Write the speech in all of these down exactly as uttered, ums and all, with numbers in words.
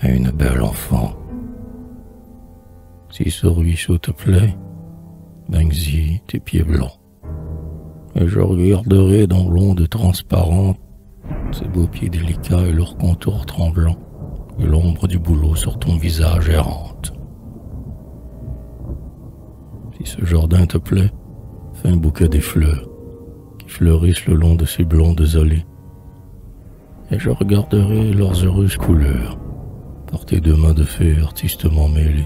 à une belle enfant. Si ce ruisseau te plaît, banque-y tes pieds blancs, et je regarderai dans l'onde transparente ces beaux pieds délicats et leurs contours tremblants, et l'ombre du bouleau sur ton visage errante. Si ce jardin te plaît, fais un bouquet des fleurs qui fleurissent le long de ces blondes allées, et je regarderai leurs heureuses couleurs par tes deux mains de fée artistement mêlées.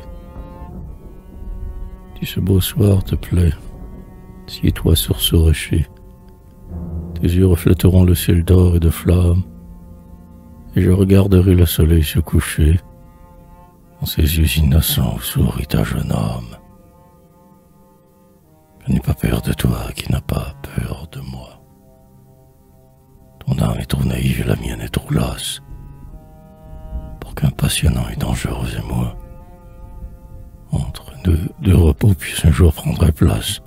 Si ce beau soir te plaît, sieds-toi sur ce rocher. Tes yeux reflèteront le ciel d'or et de flammes, et je regarderai le soleil se coucher. Dans ses yeux innocents où sourit ta jeune âme. Je n'ai pas peur de toi qui n'as pas peur de moi. Ton âme est trop naïve et la mienne est trop lasse pour qu'un passionnant et dangereux émoi entre deux, deux repos puisse un jour prendre place.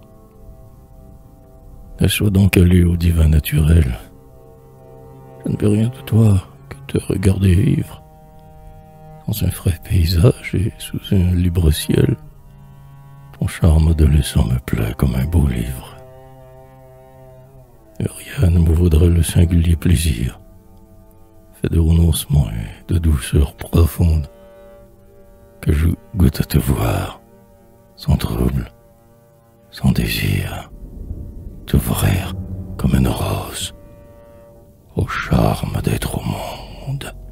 Laisse-toi donc aller au divin naturel. Je ne veux rien de toi que te regarder vivre dans un frais paysage et sous un libre ciel. Ton charme adolescent me plaît comme un beau livre. Et rien ne me vaudrait le singulier plaisir, fait de renoncement et de douceur profonde, que je goûte à te voir, sans trouble, sans désir, t'ouvrir comme une rose, au charme d'être au monde.